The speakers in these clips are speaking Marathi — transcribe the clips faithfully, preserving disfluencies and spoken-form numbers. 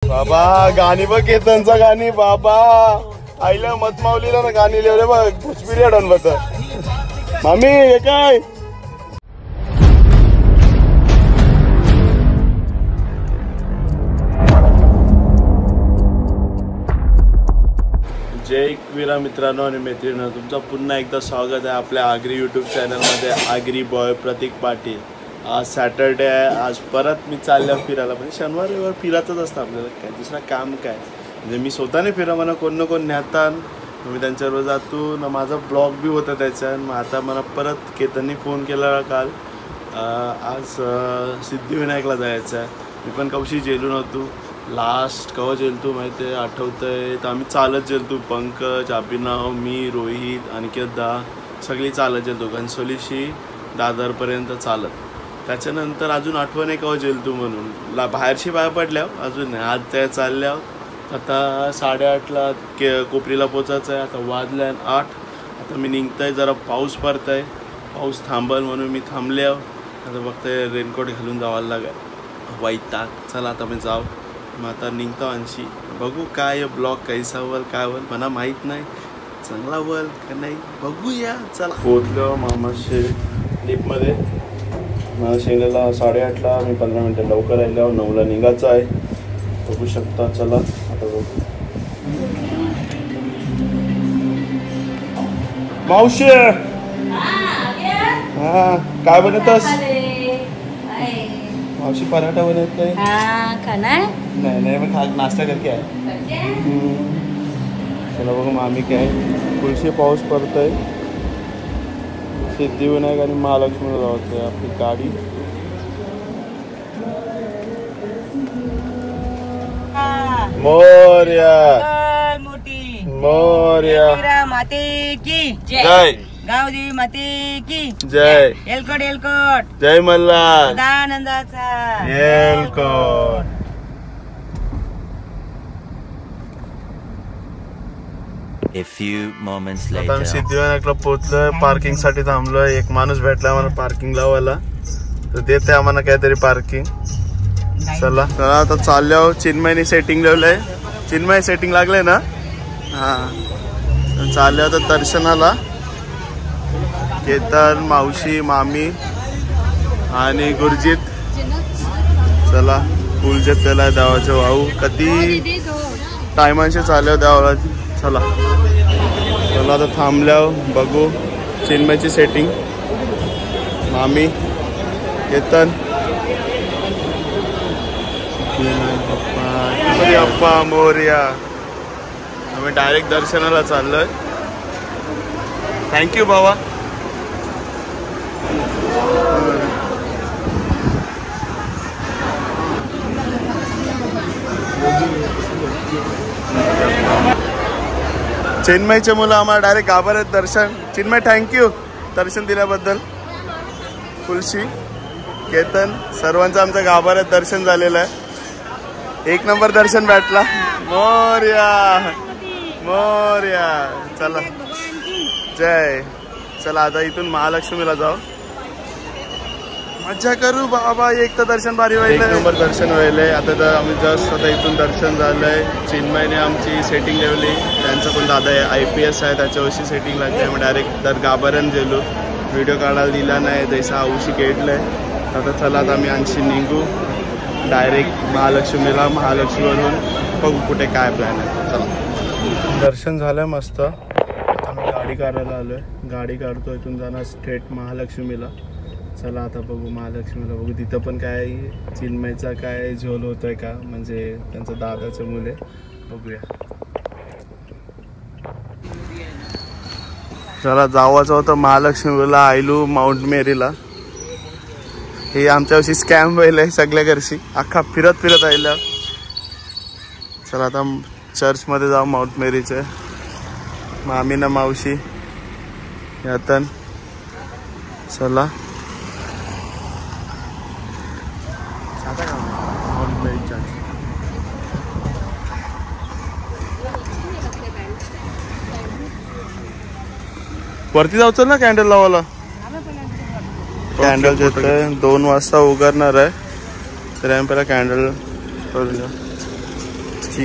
बाबा गाणी बघ केतनचा गाणी बाबा आईला मत माऊलीला ना गाणी लिहिले बघ भोजपुरी आडून बघ मामी हे काय जय एकविरा मित्रांनो आणि मैत्रिणींनो तुमचं पुन्हा एकदा स्वागत आहे आपल्या आगरी यूट्यूब चॅनलमध्ये आगरी बॉय प्रतीक पाटील। आज सॅटरडे आहे, आज परत मी चाललो फिरायला म्हणजे शनिवार रविवार फिरायचंच असतं आपल्याला काय दुसरं काम काय म्हणजे मी स्वतःने फिरा मला कोण ना कोण नेतात मी त्यांच्याबरोबर जातो ना माझा ब्लॉग बी होता त्याच्यात। मग आता मला परत केतननी फोन केला काल आज सिद्धिविनायकला जायचं आहे। मी पण कवशी जेलू नव्हतो लास्ट कवा जेलतो माहिती आहे आठवतंय तर आम्ही चालत जेलतो पंकज अभिनव मी रोहित अनिकेत दा सगळी चालत जेलतो घनसोलीशी दादरपर्यंत चालत। त्याच्यानंतर अजून आठवण आहे कवा जेलतो म्हणून ला बाहेरशी बाहेर पडल्या अजून आज त्या चालल्या आता साडेआठला के कोपरीला पोचायचं आहे। आता वाजल्या आठ आता मी निघतंय जरा पाऊस पडत आहे पाऊस थांबल म्हणून मी थांबले आता बघताय रेनकोट घालून जावायला लागेल वैताग। चला आता मी जाऊ मग आता निघतो आणशी बघू काय ब्लॉग कैसा वल काय वल मला माहीत नाही चांगला वल का नाही बघूया। चला पोचलो मामाशे लिपमध्ये मला शेंगाला साडेआठला मी पंधरा मिनटं लवकर राहिल्यावर नऊला निघायचं आहे बघू शकता। चला आता बघू मावशी हा काय बनवतस मावशी पराठा बनवत आहे हाँ खाना है नहीं नहीं मैं खा नाश्ता करके आया। चला बघू मामी काय पुढचे पाऊस पडतोय सिद्धिविनायक आणि महालक्ष्मीला जायचं आपली गाडी मोरया मोठी मोरया माते की जय गावदेवी माते की जय एलकोट एलकोट जय Malhar सदानंदाचा Ellcot. A few moments आता later. आम्ही सिद्धिविनायकला पोहोचलोय पार्किंग साठी थांबलोय एक माणूस भेटला आम्हाला पार्किंग लावायला तर देते आम्हाला काहीतरी पार्किंग। चला चला आता चाललो चिन्मयनी सेटिंग लावलंय चिन्मय सेटिंग लागलंय ना हा चाललो आता दर्शनाला केतन मावशी मामी आणि गुरजीत। चला फुलजत त्याला देवाचे वाहू कधी टायमांशी चालव देवाला। चला चला आता थांबल्यावर बघू चिन्मयची सेटिंग मामी केतन अप्पा मोरया आम्ही डायरेक्ट दर्शनाला चाललोय। थँक्यू बाबा। चिन्मयचे मुलं आम्हाला डायरेक्ट गाभाऱ्यात दर्शन चिन्मय थँक्यू दर्शन दिल्याबद्दल। फुलशी केतन सर्वांचं आमचं गाभाऱ्यात दर्शन झालेलं आहे एक नंबर दर्शन भेटला मोरया मोरया। चला जय चला आता इथून महालक्ष्मीला जाऊ मजा करू बाबा एक तर दर्शन भारी व्हायला एक नंबर दर्शन व्हायलंय। आता तर आम्ही जस्ट आता इथून दर्शन झालंय चिन्मयने आमची सेटिंग लावली त्यांचं पण दादा आहे आय पी एस आहे त्याच्यावर्षी सेटिंग लागते मग डायरेक्ट तर गाभाऱ्यान गेलो व्हिडिओ काढायला दिला नाही जैसा आऊशी केटलंय। आता चला आता आम्ही आणखी निघू डायरेक्ट महालक्ष्मीला महालक्ष्मीवरून बघू कुठे काय प्लॅन आहे। चला दर्शन झालं मस्त आता मी गाडी काढायला आलोय गाडी काढतो इथून जाणार स्ट्रेट महालक्ष्मीला। चला आता बघू महालक्ष्मीला बघू तिथं पण काय चिन्मयचा काय झोल होतोय का म्हणजे त्यांचं दादाचं मुले बघूया। चला जावाचं होतं महालक्ष्मीला आयलू माउंट मेरीला हे आमच्यावर्षी स्कॅम व्हायलंय सगळ्या घरशी अख्खा फिरत फिरत आयला। चला आता चर्चमध्ये जाऊ माउंट मेरीचे मामी ना मावशी यातन चला वरती जाऊचं ना कॅन्डल लावायला कॅन्डल येतोय दोन वाजता उघडणार आहे तर आम्ही पहिला कॅन्डल करूया। गाडीची.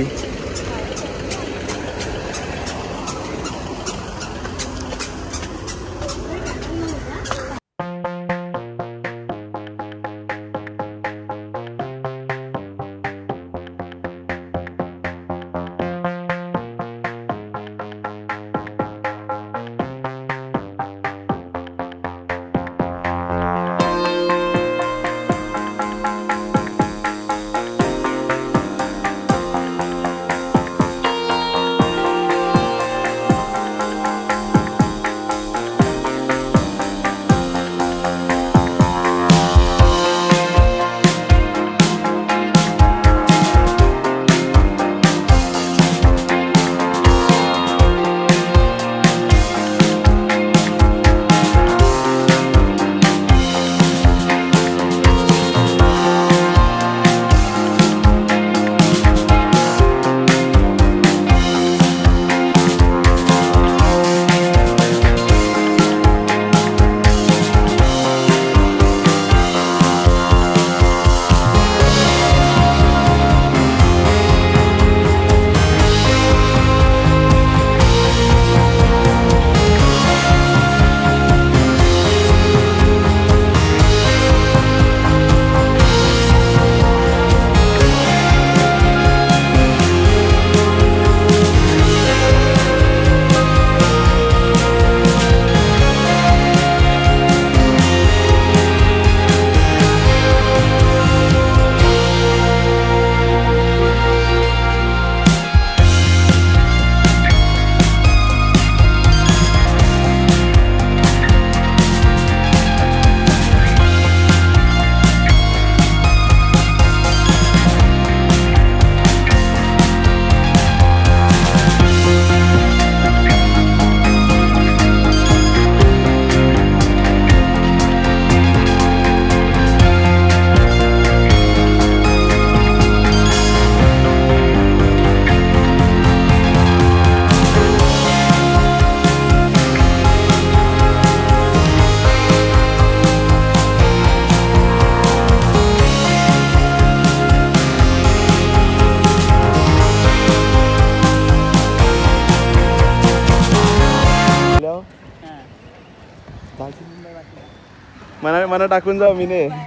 मना मना टाकून जाऊ मी ने.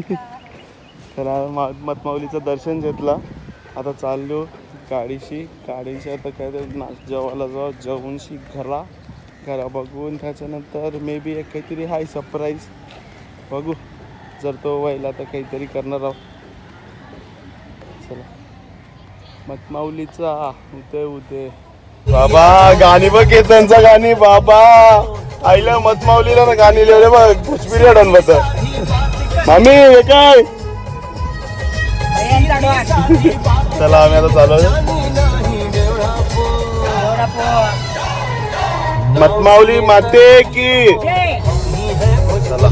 तर मतमाऊलीचं दर्शन घेतलं. आता चाललो गाडीशी. गाडीशी आता काय तर नाच जेवायला जाऊ. जेवूनशी घरा घरा बघून त्याच्यानंतर मे बी एक काहीतरी हाय सरप्राईज बघू. जर तो व्हायला तर काहीतरी करणार आहोत. चला मतमाऊलीचा उदय उदय. बाबा गाणी बघ त्यांचा गाणी. बाबा आईला मतमाऊलीला ना गाणी लिहिले बघ. भोजपुरी अडन बस मामी हे काय. चला आम्ही आता चालू. मतमाऊली माते की. चला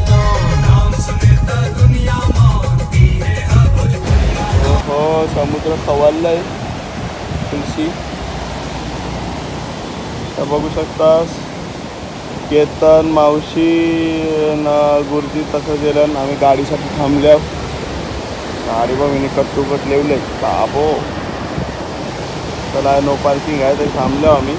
हो समुद्र खवळलाय तुलसी. बघू शकतास केतन मावशी न गुरुजी तसं गेलं. आम्ही गाडीसाठी थांबल्या. गाडी बघ मी कट टू कट लिवले बाबो. चला नो पार्किंग आहे तरी थांबलो आम्ही.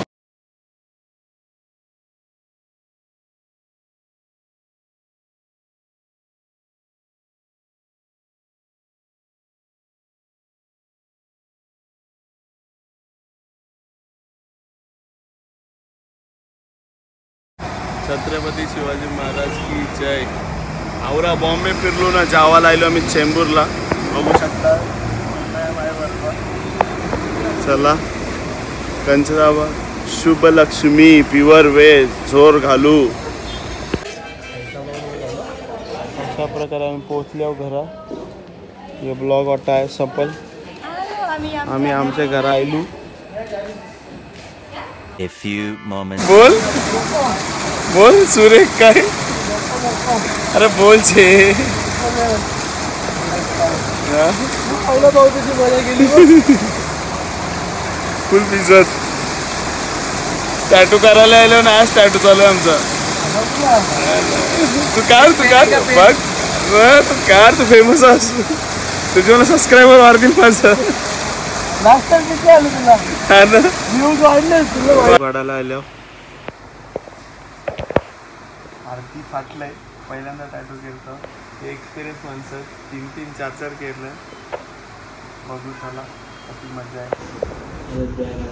छत्रपती शिवाजी महाराज की जय. आवरा बॉम्बे फिरलो ना. जावाला आलो आम्ही चेंबूरला. बघू शकता. चला कंचरावा शुभ लक्ष्मी प्युअर वेज झोर घालू. अशा प्रकारे आम्ही पोहोचलो घरा. हे ब्लॉग वाटा आहे सफल. आम्ही आमच्या घरा आलो. A few moments. बोल बोल सुरेख काय. अरे बोल छे. फुल पिझ्झत टॅटू करायला आलो ना. आज टॅटू चालू आहे आमचा. तू कार तू कार बघ. तू कार तू फेमस अस. तुझे मला सबस्क्रायबर वाढतील माझं. नाश्ता किती आलं तुला व्ह्यूज वाढले तुला वाढायला आल्या आरती फाटलंय पहिल्यांदा टॅटू केलं हे एक्सपिरियन्स माणसं तीन तीन चार चार केलं बघू चला किती मजा आहे.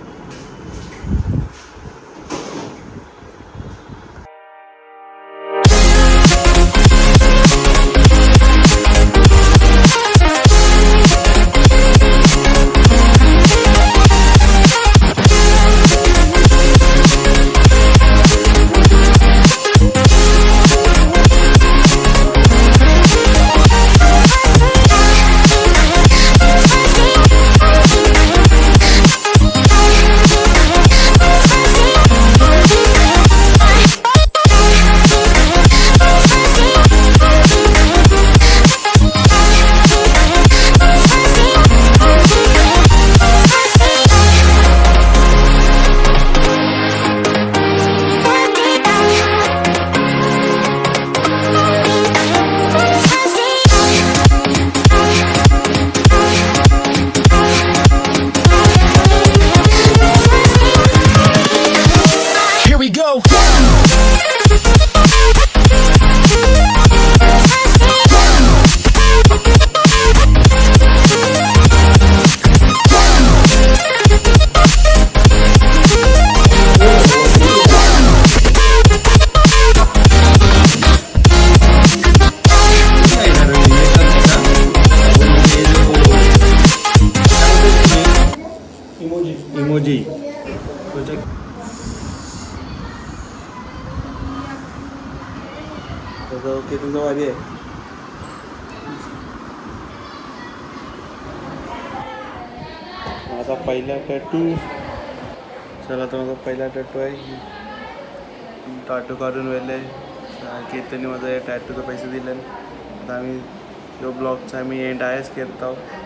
इमोजी ओके तुझं वाली आहे माझा पहिला टॅटू चला तर माझा पहिला टॅटू आहे टॅटू काढून वेळेला केतनी माझा टॅटूचे पैसे दिले आता आम्ही जो ब्लॉगचा आम्ही एंड आहेच करत आहोत.